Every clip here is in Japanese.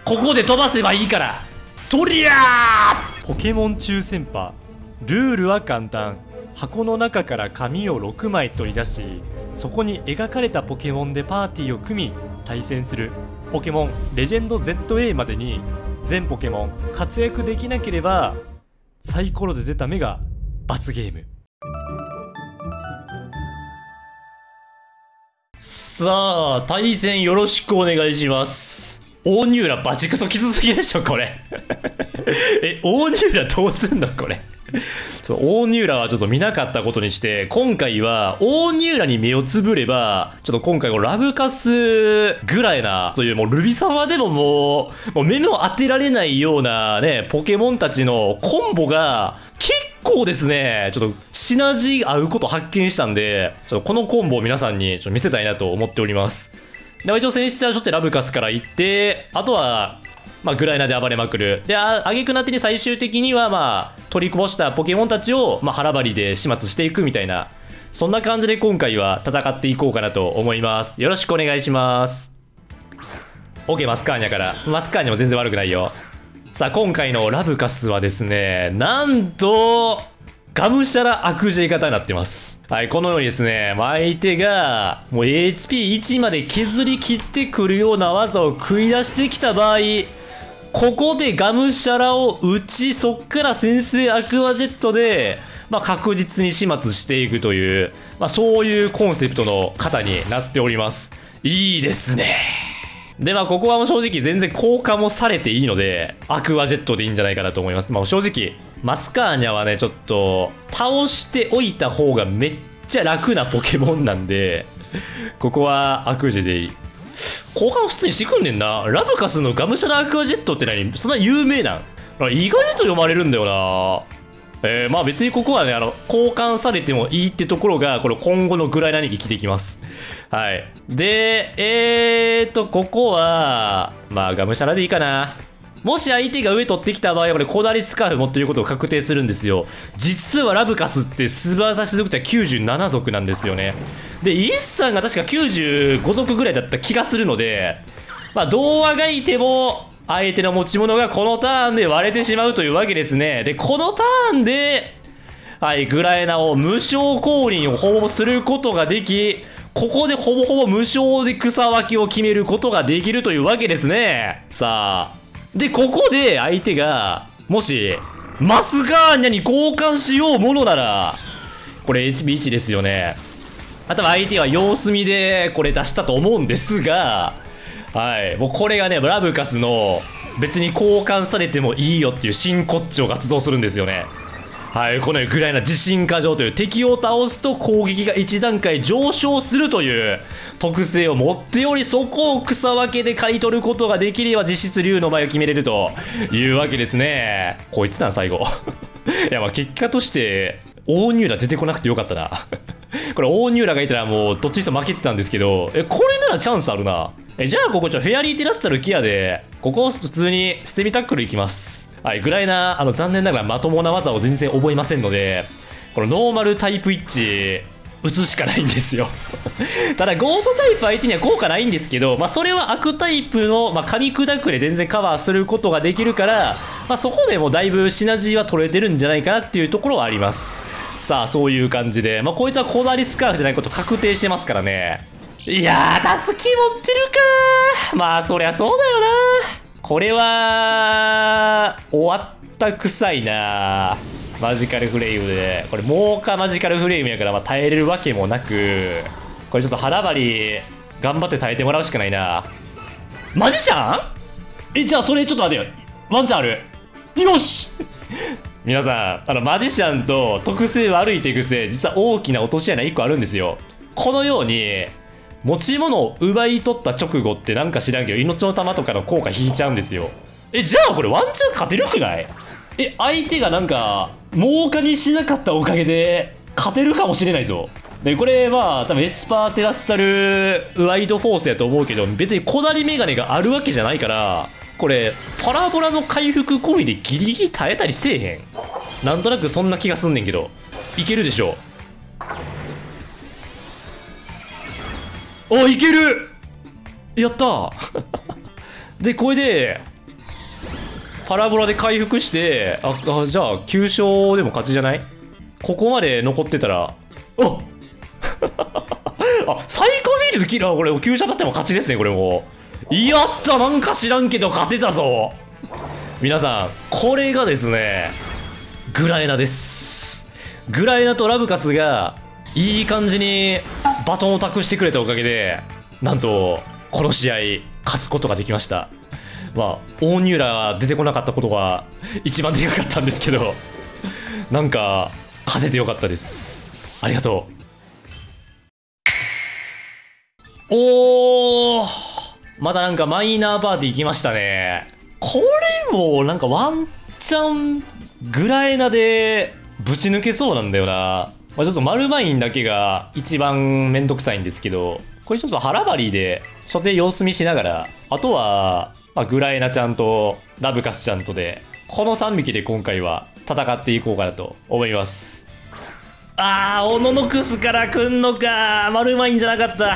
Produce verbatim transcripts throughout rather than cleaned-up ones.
ここで飛ばせばいいから。とりゃー。 ポケモン抽選パ。ルールは簡単。箱の中から紙をろくまい取り出し、そこに描かれたポケモンでパーティーを組み対戦する。ポケモンレジェンド ゼットエー までに全ポケモン活躍できなければサイコロで出た目が罰ゲーム。 さあ対戦よろしくお願いします。オーニューラバチクソきつすぎでしょこれえオーニューラどうすんのこれそうオーニューラはちょっと見なかったことにして、今回はオーニューラに目をつぶればちょっと今回こうラブカスぐらいなという、もうルビ様でももうもう目も当てられないようなねポケモンたちのコンボが結構ですね、ちょっとシナジー合うこと発見したんで、ちょっとこのコンボを皆さんにちょっと見せたいなと思っております。で一応選出はちょっとラブカスから行って、あとはまあグライナで暴れまくる。であげくなってに最終的にはまあ取りこぼしたポケモンたちをまあ腹張りで始末していくみたいな、そんな感じで今回は戦っていこうかなと思います。よろしくお願いします。 OK マスカーニャから。マスカーニャも全然悪くないよ。さあ今回のラブカスはですね、なんとがむしゃら悪事型になってます。はい、このようにですね、相手がもう エイチピーいち まで削り切ってくるような技を繰り出してきた場合、ここでがむしゃらを打ち、そっから先制アクアジェットで、まあ、確実に始末していくという、まあ、そういうコンセプトの型になっております。いいですね。でまあここはもう正直全然効果もされていいのでアクアジェットでいいんじゃないかなと思います。まあ正直マスカーニャはねちょっと倒しておいた方がめっちゃ楽なポケモンなんでここはアクジェでいい。効果を普通にしてくんねんな。ラブカスのガムシャラアクアジェットって何そんな有名なん？意外と読まれるんだよな。えー、まあ別にここはねあの交換されてもいいってところがこれ今後のグライナーに生きてきます。はい。で、えーと、ここは、まあ、がむしゃらでいいかな。もし相手が上取ってきた場合は、これ、コダリスカーフ持っていることを確定するんですよ。実はラブカスって素晴らしい族ってきゅうじゅうなな族なんですよね。で、イッサンが確かきゅうじゅうご族ぐらいだった気がするので、まあ、どうあがいても、相手の持ち物がこのターンで割れてしまうというわけですね。で、このターンで、はい、グライナを無償降臨を保護することができ、ここでほぼほぼ無償で草分けを決めることができるというわけですね。さあ。で、ここで相手が、もし、マスガーニャに交換しようものなら、これ エイチピーいち ですよね。あとは相手は様子見でこれ出したと思うんですが、はい。もうこれがね、ラブカスの別に交換されてもいいよっていう真骨頂が発動するんですよね。はい、このぐらいな自信過剰という敵を倒すと攻撃がいち段階上昇するという特性を持っており、そこを草分けで刈り取ることができれば実質竜の場合を決めれるというわけですね。こいつなん最後いやまあ結果としてオーニューラ出てこなくてよかったなこれオーニューラがいたらもうどっちにしても負けてたんですけど、えこれならチャンスあるな。えじゃあここちょフェアリーテラスタルキアでここを普通に捨て身タックルいきます。はい、ぐらいな、あの、残念ながらまともな技を全然覚えませんので、このノーマルタイプイッチ、打つしかないんですよ。ただ、ゴーストタイプ相手には効果ないんですけど、まあ、それは悪タイプの、まあ、噛み砕くで全然カバーすることができるから、まあ、そこでもだいぶシナジーは取れてるんじゃないかなっていうところはあります。さあ、そういう感じで、まあ、こいつはコーダリスカーフじゃないこと確定してますからね。いやー、タスキ持ってるかー。まあ、そりゃそうだよな。これは終わった臭いな。マジカルフレイムでこれモーカマジカルフレイムやから、まあ耐えれるわけもなく、これちょっと腹張り頑張って耐えてもらうしかないな。マジシャンえじゃあそれちょっと待てよ、ワンチャンある。よし皆さんあのマジシャンと特性悪い手癖実は大きな落とし穴いっこあるんですよ。このように持ち物を奪い取った直後ってなんか知らんけど命の玉とかの効果引いちゃうんですよ。えじゃあこれワンチャン勝てるくない？え相手がなんか猛化にしなかったおかげで勝てるかもしれないぞ。でこれは多分エスパーテラスタルワイドフォースやと思うけど、別に小なりメガネがあるわけじゃないから、これパラボラの回復込みでギリギリ耐えたりせえへん。なんとなくそんな気がすんねんけど、いけるでしょ。おいける、やったーでこれでパラボラで回復して、あ、あじゃあ、きゅう勝でも勝ちじゃない？ここまで残ってたら、おあ、サイコビールのキラー、これ、きゅう勝だっても勝ちですね、これもう。やった、なんか知らんけど勝てたぞ。皆さん、これがですね、グラエナです。グラエナとラブカスが、いい感じにバトンを託してくれたおかげで、なんと、この試合、勝つことができました。まあ、オーニューラが出てこなかったことが一番でかかったんですけど、なんか、勝ててよかったです。ありがとう。おー、またなんかマイナーパーティー行きましたね。これもなんかワンチャングラエナでぶち抜けそうなんだよな。まあ、ちょっとマルマインだけが一番めんどくさいんですけど、これちょっと腹張りで所定様子見しながら、あとは、まあ、グラエナちゃんとラブカスちゃんとで、このさんびきで今回は戦っていこうかなと思います。あー、オノノクスから来んのか。マルマインじゃなかった。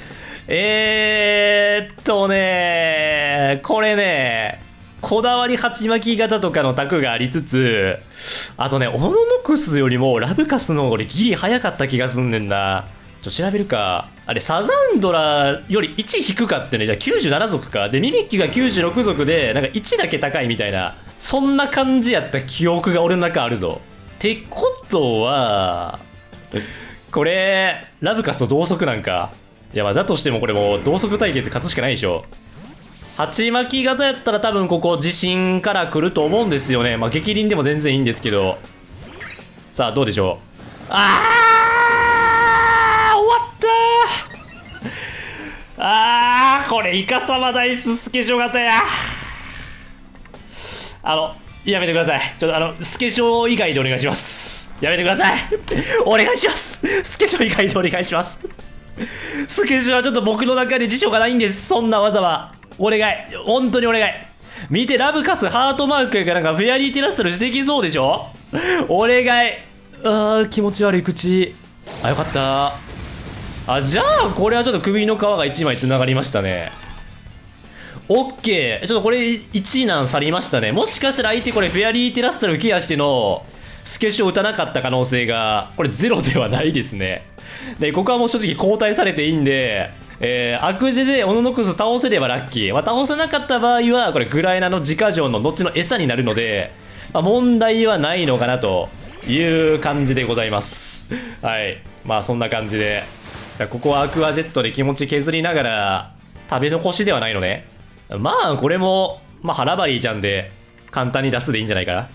えーっとねこれね、こだわり鉢巻き型とかの卓がありつつ、あとね、オノノクスよりもラブカスの方が俺ギリ早かった気がすんねんな。ちょっと調べるか。あれ、サザンドラよりいち低かってね、じゃあきゅうじゅうなな族か。で、ミミッキュがきゅうじゅうろく族で、なんかいちだけ高いみたいな、そんな感じやった記憶が俺の中あるぞ。ってことは、これ、ラブカスと同族なんか。いや、まあだとしてもこれもう同族対決勝つしかないでしょ。鉢巻き型やったら多分ここ自信から来ると思うんですよね。まあ激鱗でも全然いいんですけど。さあ、どうでしょう。あー、終わったー。あー、これイカサマダイススケショ型や。あの、やめてください。ちょっとあの、スケショ以外でお願いします。やめてください。お願いします。スケショ以外でお願いします。スケジュールはちょっと僕の中で辞書がないんです。そんな技はお願い、本当にお願い。見て、ラブカスハートマークやからなんかフェアリーテラスタルしてきそうでしょ。お願い。あー、気持ち悪い口。あ、よかった。あ、じゃあこれはちょっと首の皮がいちまいつながりましたね。オッケー。ちょっとこれいち難去りましたね。もしかしたら相手これフェアリーテラスタルケアしてのスケショを打たなかった可能性がこれゼロではないですね。で、ここはもう正直交代されていいんで、えー、悪事でオノノクス倒せればラッキー。まあ、倒せなかった場合は、これグラエナの自家城の後の餌になるので、まあ、問題はないのかなという感じでございます。はい。まあ、そんな感じで。ここはアクアジェットで気持ち削りながら、食べ残しではないのね。まあ、これも、まあ、腹張りちゃんで、簡単に出すでいいんじゃないかな。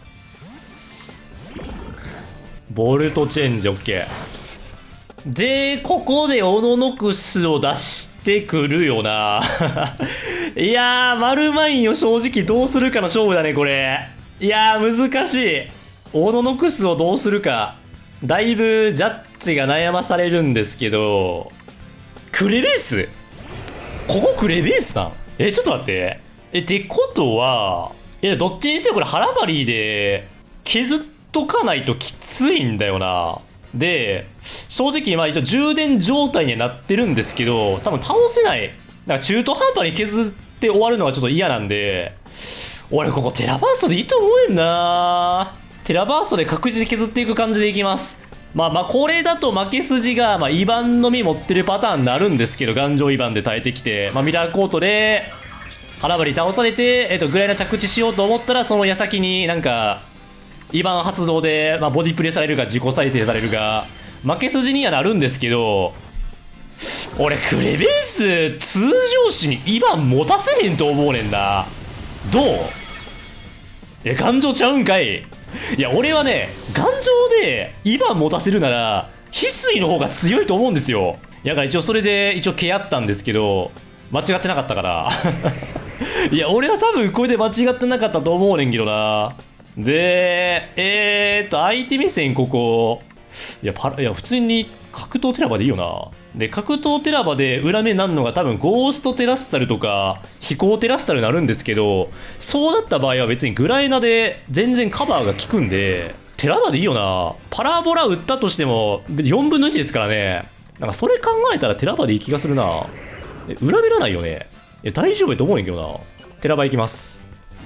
ボルトチェンジ、オッケー。で、ここでオノノクスを出してくるよな。いやー、マルマインを正直どうするかの勝負だね、これ。いやー、難しい。オノノクスをどうするか。だいぶジャッジが悩まされるんですけど、クレベース？ここクレベースなん？え、ちょっと待って。え、ってことは、いや、どっちにせよこれ腹張りで削っとかないときついんだよな。で、正直今一応充電状態にはなってるんですけど、多分倒せない。だから中途半端に削って終わるのがちょっと嫌なんで、俺ここテラバーストでいいと思うねんな。テラバーストで確実に削っていく感じでいきます。まあまあこれだと負け筋が、まあ、イバンのみ持ってるパターンになるんですけど、頑丈イバンで耐えてきて、まあミラーコートで腹張り倒されて、えっと、ぐらいな着地しようと思ったら、その矢先になんか、イバン発動で、まあ、ボディプレイされるか自己再生されるか、負け筋にはなるんですけど、俺クレベース通常時にイバン持たせへんと思うねんな。どう？え、頑丈ちゃうんかい。いや俺はね、頑丈でイバン持たせるなら翡翠の方が強いと思うんですよ。だから一応それで一応毛やったんですけど、間違ってなかったからいや俺は多分これで間違ってなかったと思うねんけどな。で、えーっと、相手目線ここ。いや、パラ、いや、普通に格闘テラバでいいよな。で、格闘テラバで裏目なんのが多分ゴーストテラスタルとか飛行テラスタルになるんですけど、そうなった場合は別にグラエナで全然カバーが効くんで、テラバでいいよな。パラボラ打ったとしてもよんぶんのいちですからね。なんかそれ考えたらテラバでいい気がするな。え、裏目らないよね。いや、大丈夫やと思うんやけどな。テラバいきます。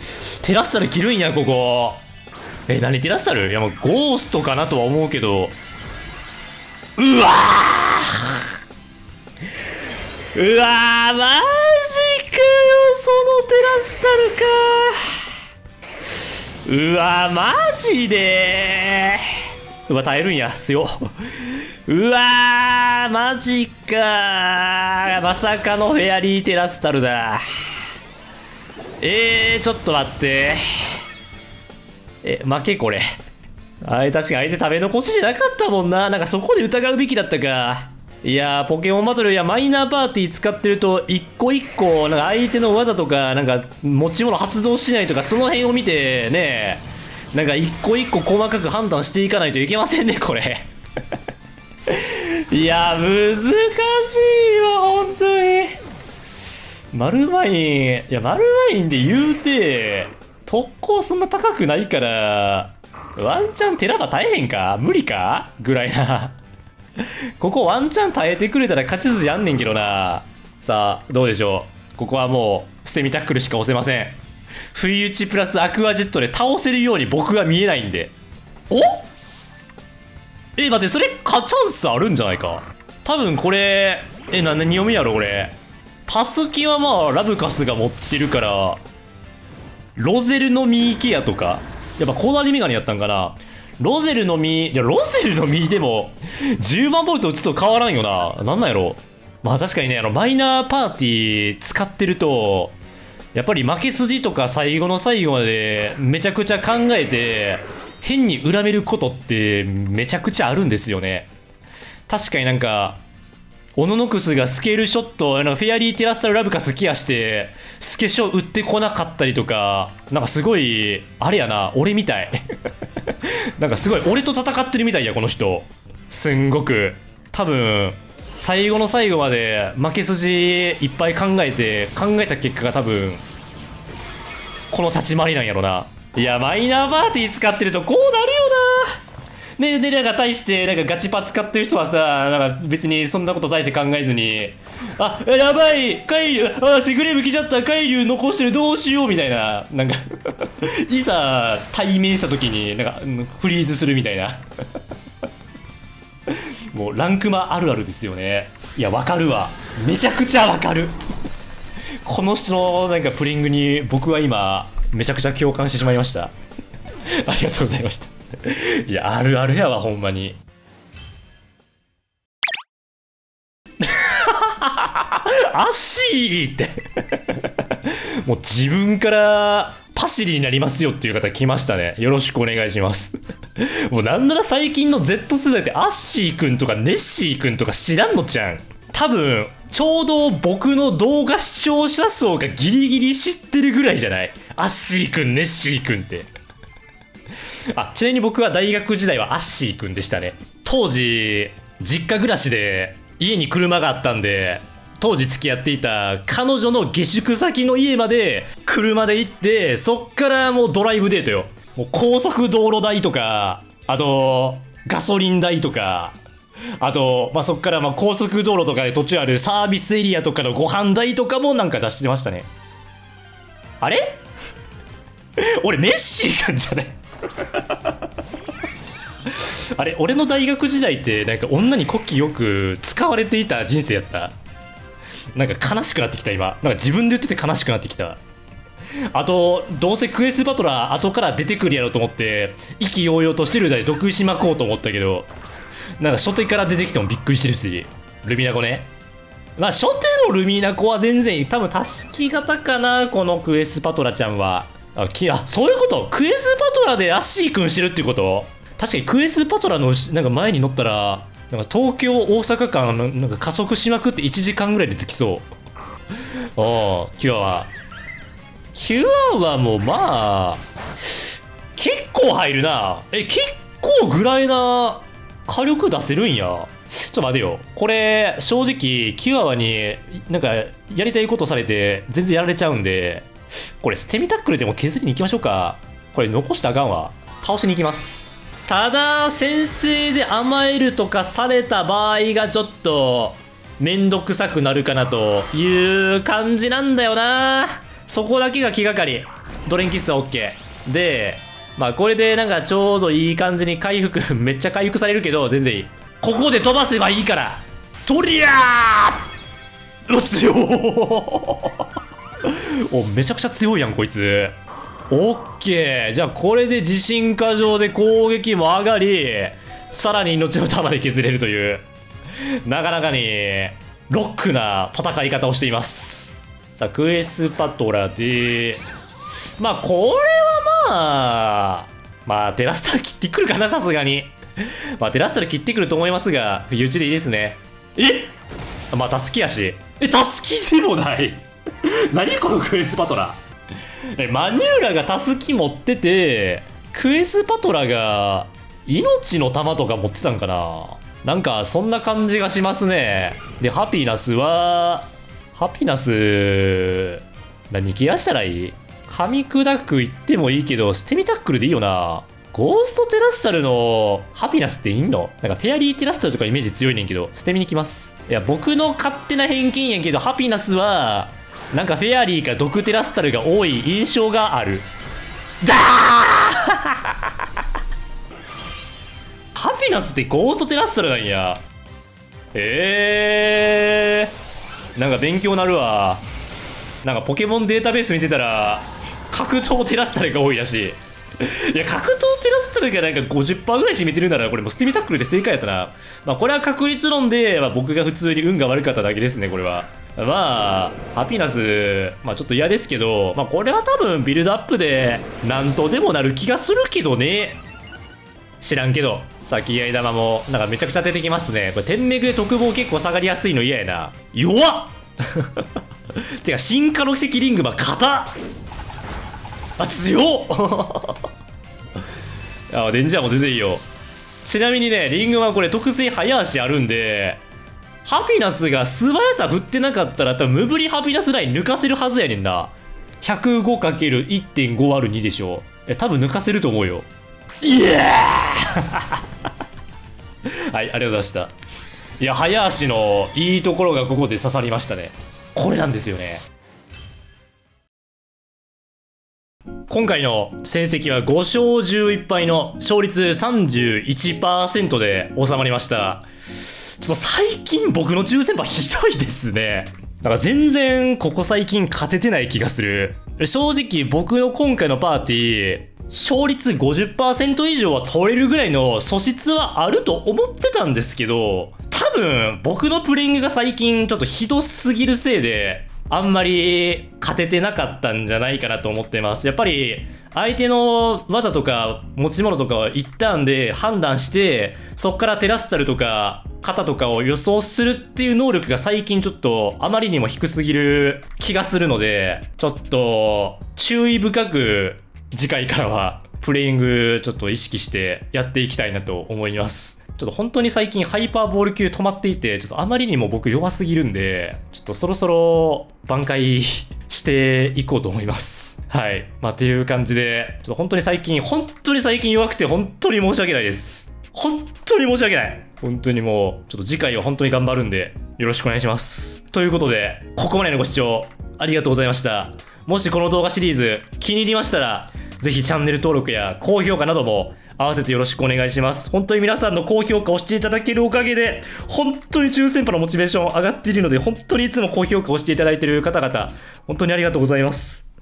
テラスタル切るんや、ここ。え、何テラスタル？いや、もうゴーストかなとは思うけど。うわーうわー、マジかよ、そのテラスタルか。うわー、マジでー。うわ、耐えるんや、強。うわー、マジかー。まさかのフェアリーテラスタルだ。えー、ちょっと待って。え、負けこれ。あれ、確か相手食べ残しじゃなかったもんな。なんかそこで疑うべきだったか。いやー、ポケモンバトルやマイナーパーティー使ってると、一個一個、なんか相手の技とか、なんか持ち物発動しないとか、その辺を見てね、なんか一個一個細かく判断していかないといけませんね、これ。いや、難しいわ、本当に。マルバイン、いや、マルバインで言うて、特攻そんな高くないから、ワンチャンテラバ耐えへんか無理かぐらいな。ここワンチャン耐えてくれたら勝ち筋あんねんけどな。さあ、どうでしょう。ここはもう、捨て身タックルしか押せません。不意打ちプラスアクアジェットで倒せるように僕が見えないんで。おえ、待って、それ、かチャンスあるんじゃないか。多分これ、え、な、何読みやろ、これ。タスキはまあ、ラブカスが持ってるから、ロゼルのミーケアとか、やっぱコーナリメガネやったんかな。ロゼルの実、いや、ロゼルの実でも、じゅうまんボルト打つと変わらんよな。なんなんやろ。まあ確かにね、あの、マイナーパーティー使ってると、やっぱり負け筋とか最後の最後までめちゃくちゃ考えて、変に恨めることってめちゃくちゃあるんですよね。確かになんか、オノノクスがスケールショット、なんかフェアリーテラスタルラブカスケアして、スケショ打ってこなかったりとか、なんかすごい、あれやな、俺みたい。なんかすごい、俺と戦ってるみたいや、この人。すんごく。多分、最後の最後まで負け筋いっぱい考えて、考えた結果が多分、この立ち回りなんやろな。いや、マイナーパーティー使ってるとこうなるよな。で、で、なんか対して、なんかガチパ使ってる人はさ、なんか別にそんなこと大して考えずに、あ、やばい海流、あ、セグレーム来ちゃった海流残してるどうしようみたいな、なんか、いざ対面した時に、なんか、フリーズするみたいな。もうランクマあるあるですよね。いや、わかるわ。めちゃくちゃわかる。この人のなんかプリングに僕は今、めちゃくちゃ共感してしまいました。ありがとうございました。いや、あるあるやわ、ほんまに。アッシーってもう自分からパシリになりますよっていう方来ましたね。よろしくお願いします。もうなんなら最近の Z 世代ってアッシーくんとかネッシーくんとか知らんのちゃん。多分、ちょうど僕の動画視聴者層がギリギリ知ってるぐらいじゃない？アッシーくん、ネッシーくんって。あ、ちなみに僕は大学時代はアッシーくんでしたね。当時、実家暮らしで家に車があったんで、当時付き合っていた彼女の下宿先の家まで車で行って、そっからもうドライブデートよ。もう高速道路代とか、あと、ガソリン代とか、あと、まあ、そっからまあ高速道路とかで途中あるサービスエリアとかのご飯代とかもなんか出してましたね。あれ俺ネッシーなんじゃないあれ俺の大学時代ってなんか女に国旗よく使われていた人生やった。なんか悲しくなってきた今。なんか自分で言ってて悲しくなってきた。あとどうせクエスバトラー後から出てくるやろと思って意気揚々としてる間で毒石巻こうと思ったけど、なんか初手から出てきてもびっくりしてるし、ルミナコね。まあ初手のルミナコは全然多分タスキ型かな、このクエスパトラちゃんは。あ、きあそういうこと。クエスパトラでアッシーくんしてるっていうこと。確かにクエスパトラのなんか前に乗ったらなんか東京大阪間のなんか加速しまくっていちじかんぐらいで着きそう。おお、キュアはキュアはもうまあ結構入るな。え、結構ぐらいな火力出せるんや。ちょっと待てよ。これ正直キュアになんかやりたいことされて全然やられちゃうんで、これ捨て身タックルでも削りに行きましょうか。これ残したらあかんわ。倒しに行きます。ただ先制で甘えるとかされた場合がちょっとめんどくさくなるかなという感じなんだよな。そこだけが気がかり。 ドレンキスは OK で、まあこれでなんかちょうどいい感じに回復めっちゃ回復されるけど全然いい。ここで飛ばせばいいから。とりゃーうわ強おめちゃくちゃ強いやんこいつ。オッケー、じゃあこれで自信過剰で攻撃も上がり、さらに命の玉で削れるというなかなかにロックな戦い方をしています。さあクエスパトラで、まあこれはまあまあテラスタル切ってくるかな、さすがにまあテラスタル切ってくると思いますが、不意打ちでいいですね。えまあタスキやし、えタスキでもない何このクエスパトラえマニューラがタスキ持ってて、クエスパトラが命の玉とか持ってたんかな、なんかそんな感じがしますね。でハピナスはハピナス何ケアしたらいい？噛み砕くいってもいいけど、捨て身タックルでいいよな。ゴーストテラスタルのハピナスっていいの？なんかフェアリーテラスタルとかイメージ強いねんけど、捨て身に来ます。いや僕の勝手な偏見やけど、ハピナスはなんかフェアリーか毒テラスタルが多い印象がある。だーハピナスってゴーストテラスタルなんや。えー、なんか勉強なるわ。なんかポケモンデータベース見てたら格闘テラスタルが多いらしい。いや格闘テラスタルがなんか ごじゅっパーセント ぐらい占めてるなら、これもう捨て身タックルで正解やったな。まあこれは確率論で、まあ、僕が普通に運が悪かっただけですね、これは。まあハピナス、まあちょっと嫌ですけど、まあこれは多分ビルドアップでなんとでもなる気がするけどね。知らんけど。さあ気合玉もなんかめちゃくちゃ出てきますね。これ天脈で特防結構下がりやすいの嫌やな。弱ってか進化の奇跡リングマ硬っ、あ強っあレンジャーも全然いいよ。ちなみにねリングマこれ特性早足あるんで、ハピナスが素早さ振ってなかったら多分無ぶりハピナスライン抜かせるはずやねんな。 ひゃくごかけるいってんごわるに でしょ。え多分抜かせると思うよ。イエーはい、ありがとうございました。いや早足のいいところがここで刺さりましたね。これなんですよね。今回の戦績はごしょうじゅういっぱいの勝率 さんじゅういちパーセント で収まりました。ちょっと最近僕の抽選馬ひどいですね。だから全然ここ最近勝ててない気がする。正直僕の今回のパーティー勝率 ごじゅっパーセント 以上は取れるぐらいの素質はあると思ってたんですけど、多分僕のプレイングが最近ちょっとひどすぎるせいであんまり勝ててなかったんじゃないかなと思ってます。やっぱり相手の技とか持ち物とかを一旦で判断して、そっからテラスタルとか肩とかを予想するっていう能力が最近ちょっとあまりにも低すぎる気がするので、ちょっと注意深く次回からはプレイングちょっと意識してやっていきたいなと思います。ちょっと本当に最近ハイパーボール級止まっていて、ちょっとあまりにも僕弱すぎるんで、ちょっとそろそろ挽回していこうと思います。はい。まあっていう感じで、ちょっと本当に最近、本当に最近弱くて本当に申し訳ないです。本当に申し訳ない。本当にもう、ちょっと次回は本当に頑張るんで、よろしくお願いします。ということで、ここまでのご視聴ありがとうございました。もしこの動画シリーズ気に入りましたら、ぜひチャンネル登録や高評価なども合わせてよろしくお願いします。本当に皆さんの高評価をしていただけるおかげで、本当に抽選パのモチベーション上がっているので、本当にいつも高評価をしていただいている方々、本当にありがとうございます。